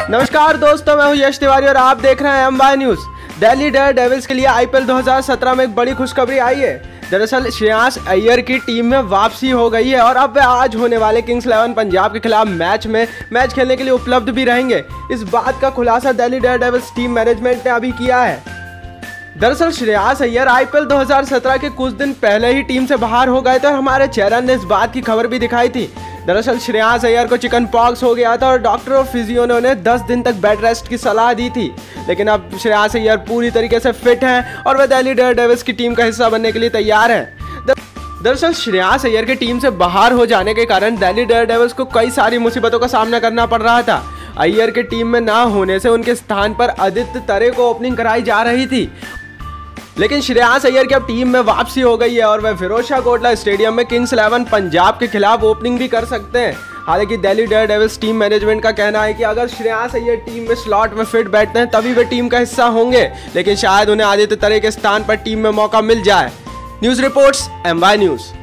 नमस्कार दोस्तों, मैं हूं यश तिवारी और आप देख रहे हैं एमवाई न्यूज। दिल्ली डेयरडेविल्स के लिए आईपीएल 2017 में एक बड़ी खुशखबरी आई है। दरअसल श्रेयस अय्यर की टीम में वापसी हो गई है और अब वे आज होने वाले किंग्स 11 पंजाब के खिलाफ मैच खेलने के लिए उपलब्ध भी रहेंगे। इस बात का खुलासा दिल्ली डेयरडेविल्स टीम मैनेजमेंट ने अभी किया है। दरअसल श्रेयस अय्यर आईपीएल 2017 के कुछ दिन पहले ही टीम से बाहर हो गए थे और हमारे चैनल ने इस बात की खबर भी दिखाई थी। दरअसल श्रेयस अय्यर को चिकन पॉक्स हो गया था और डॉक्टर और फिजियो ने उन्हें 10 दिन तक बेड रेस्ट की सलाह दी थी, लेकिन अब श्रेयस अय्यर पूरी तरीके से फिट हैं और वे दिल्ली डेयरडेविल्स की टीम का हिस्सा बनने के लिए तैयार हैं। दरअसल श्रेयस अय्यर की टीम से बाहर हो जाने के कारण दिल्ली डेयरडेविल्स को कई सारी मुसीबतों का सामना करना पड़ रहा था। अय्यर की टीम में ना होने से उनके स्थान पर आदित्य तरे को ओपनिंग कराई जा रही थी, लेकिन श्रेयस अय्यर की अब टीम में वापसी हो गई है और वह फिरोजशाह कोटला स्टेडियम में किंग्स 11 पंजाब के खिलाफ ओपनिंग भी कर सकते हैं। हालांकि दिल्ली डेयरडेविल्स टीम मैनेजमेंट का कहना है कि अगर श्रेयस अय्यर टीम में स्लॉट में फिट बैठते हैं तभी वे टीम का हिस्सा होंगे, लेकिन शायद उन्हें आदित्य तरे के स्थान पर टीम में मौका मिल जाए। News reports M Y news.